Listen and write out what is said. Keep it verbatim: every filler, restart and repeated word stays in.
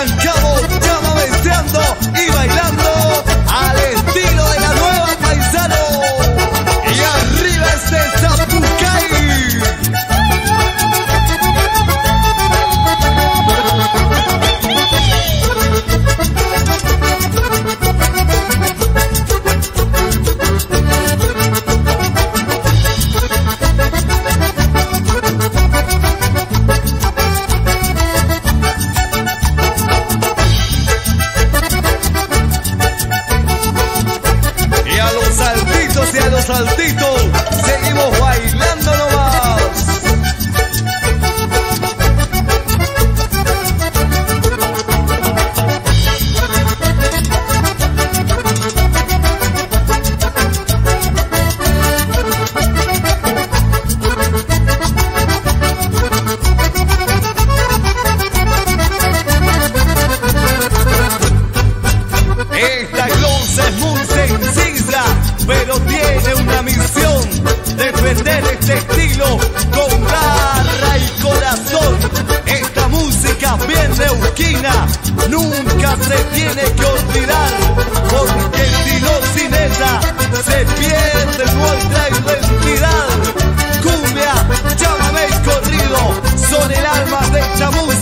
arrancamos llamaventeando y bailando al estilo de la nueva paisano. Y arriba este Zapucay. Y a los saltitos seguimos bailando nomás. Esta glonza es muy sencilla, pero tiene una misión: defender este estilo con garra y corazón. Esta música bien neuquina nunca se tiene que olvidar, porque si no, sin ella se pierde nuestra identidad. Cumbia, llámame y corrido son el alma de esta música.